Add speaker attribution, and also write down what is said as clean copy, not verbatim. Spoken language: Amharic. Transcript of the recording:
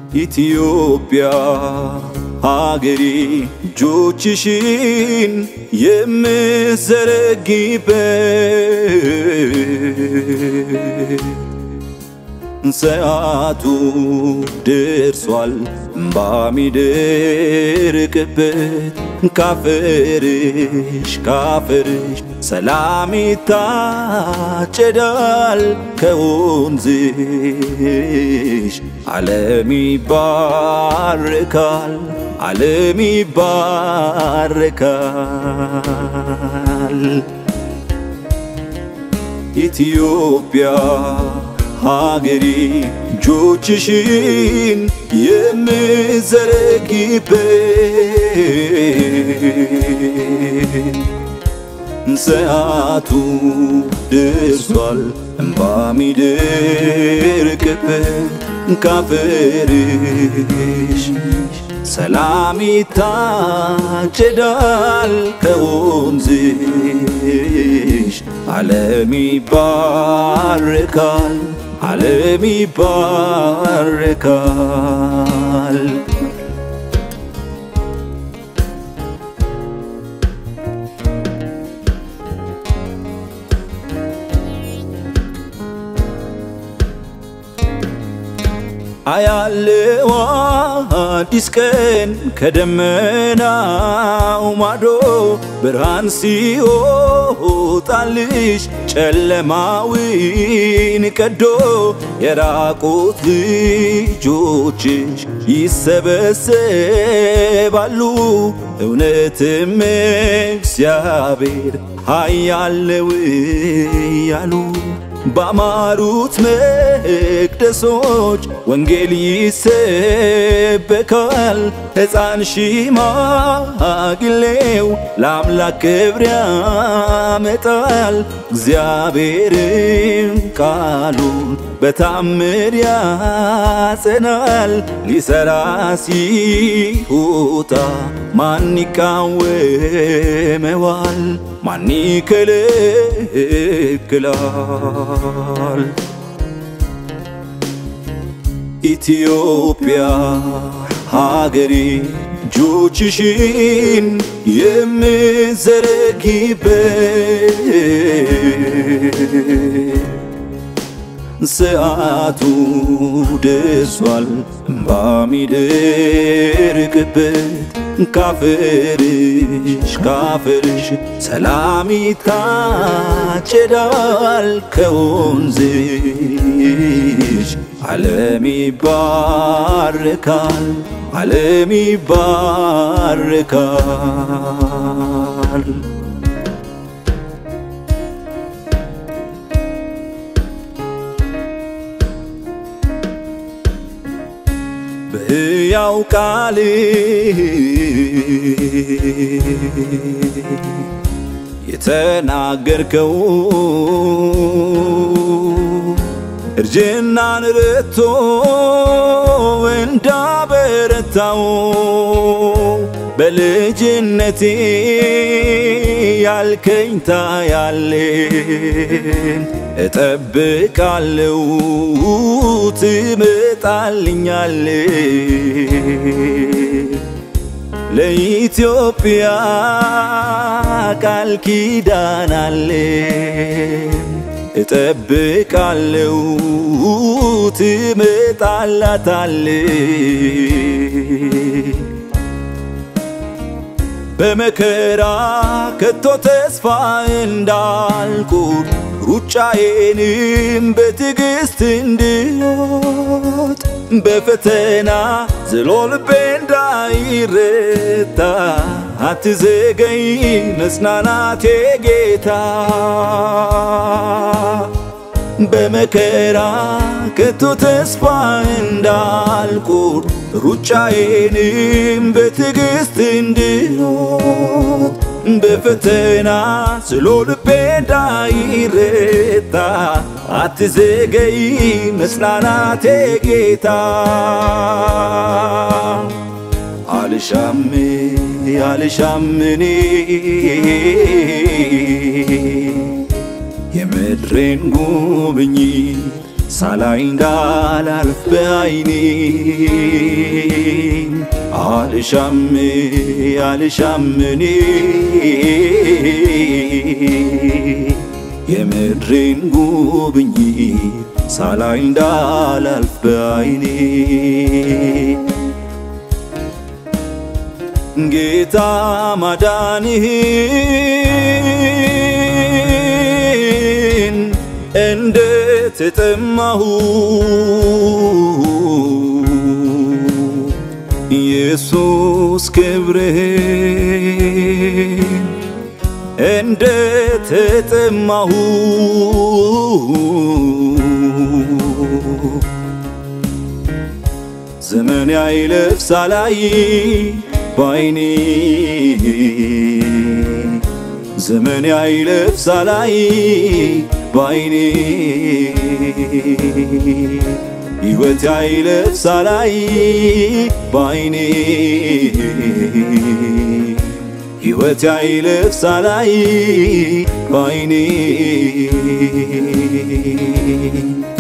Speaker 1: ኢትዮጵያ ሀገሬ እጆችሽን የምትዘረጊበት ሰዓቱ ደርሷል እንባ ሚደርቅበት ካፈርሽ ሰላም ይታጨዳል ከወንዝሽ ዓለም ይባረካል ኢትዮጵያ ሀገሬ እጆችሽን የምትዘረጊበት ሰዓቱ ደርሷል እንባ ሚደርቅበት ካፈርሽ ሰላም ይታጨዳል ከወንዝሽ ዓለም ይባረካል አያለው አዲስ ቀን ከደመናው ማዶ ብርሃን ሲወጣልሽ ጨለማውን ቀዶ የራቁት ልጆችሽ ይሰበሰባሉ እውነትም እግዚአብሔር ኃያል ነው እያሉ ባማሩት መቅደሶች ወንጌል ይሰበካል ሕፃን ሽማግሌው ለአምላክ ክብር ያመጣል እግዚአብሔርም ቃሉን በታምር ያጸናል ሊሰራ ሲወጣ ማን ይቃወመዋል ማን ይከለክላል ኢትዮጵያ ሀገሬ እጆችሽን የምትዘረጊበት ሰዓቱ ደርሷል እንባ ሚደርቅበት ካፈርሽ ሰላም ይታጨዳል ከወንዝሽ ዓለም ይባረካል በሕያው ቃል የተናገርከው እርጅናን ረቶ እንዳበረታው በልጅነቴ ያልከኝ ታያለህ እጠብቃለሁ ትመጣልኛለህ ለኢትዮጵያ ቃል ኪዳን አለኝ እጠብቃለሁ ትመጣላታለህ በመከራ ከቶ ተስፋ እንዳልቆርጥ ሩጫዬንም በትዕግስት እንድሮጥ በፈተና ዝሎ ልቤ እንዳይረታ አትዘገይ መጽናናቴ ጌታ በመከራ ከቶ ተስፋ እንዳልቆርጥ ሩጫዬንም በትዕግስት እንድሮጥ በፈተና ዝሎ ልቤ እንዳይረታ አትዘገይ መጽናናቴ ጌታ አልሻም እኔ የምድሬን ጉብኝት ሳላይ እንዳላልፍ በዓይኔ አልሻም እኔ የምድሬን ጉብኝት ሳላይ እንዳላልፍ በዓይኔ ጌታ ማዳንህን እንደተጠማሁ ኢየሱስ ክብርህን እንደተጠማሁ ዘመን ያይለፍ ሳላይ በዓይኔ ዘመን ያይለፍ ሳላይ በዓይኔ ሕይወት ያይለፍ ሳላይ በዓይኔ ሕይወት ያይለፍ ሳላይ በዓይኔ